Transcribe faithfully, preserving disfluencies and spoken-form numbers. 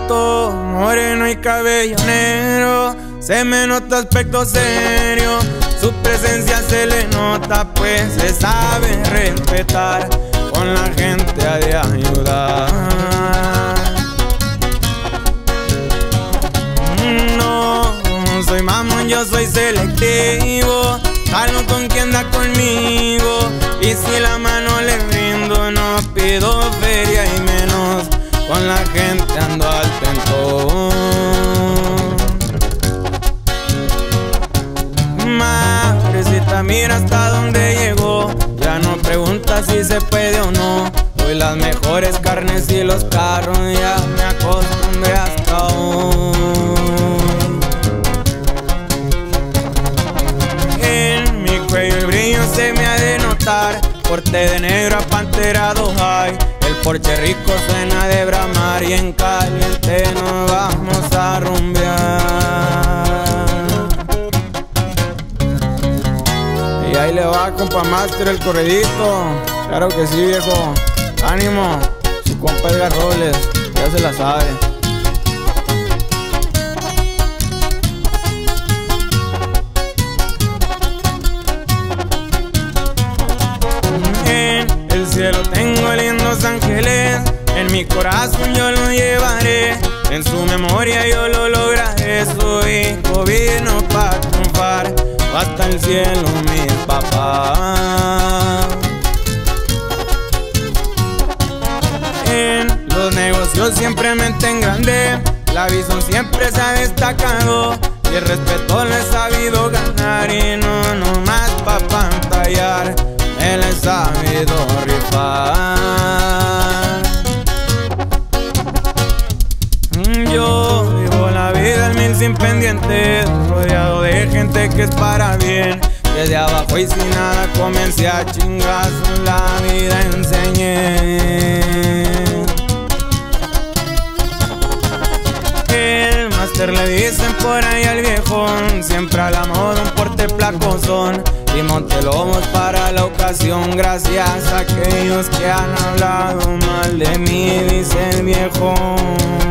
alto, moreno y cabello negro, se me nota aspecto serio, su presencia se le nota, pues se sabe respetar, con la gente ha de ayudar. No soy mamón, yo soy selectivo, jalo con quien da conmigo, y si la mano le brindo no pido feria y menos con la gente ando al tentón. Madrecita, mira hasta dónde llegó, ya no pregunta si se puede o no. Hoy las mejores carnes y los carros, ya me acostumbré hasta hoy. En mi cuello el brillo se me ha de notar, porte de negro apanterado high. El porche rico suena de bramar y en caliente nos vamos a rumbear. Y ahí le va, compa Master, el corredito. Claro que sí, viejo. Ánimo, su compa Edgar Robles, ya se la sabe. En el cielo tengo lindos ángeles, en mi corazón yo lo llevaré, en su memoria yo lo lograré. Su hijo vino para triunfar, hasta el cielo mi papá. En los negocios siempre mente en grande, la visión siempre se ha destacado, y el respeto lo he sabido ganar, y no nomás pa' pantallar, me lo he sabido rifar. Yo vivo la vida al mil sin pendientes, rodeado de gente que es para bien. Desde abajo y sin nada comencé a chingar, la vida enseñé. El máster le dicen por ahí al viejón, siempre a la moda un porte placozón, y montelomos para la ocasión. Gracias a aquellos que han hablado mal de mí, dice el viejón.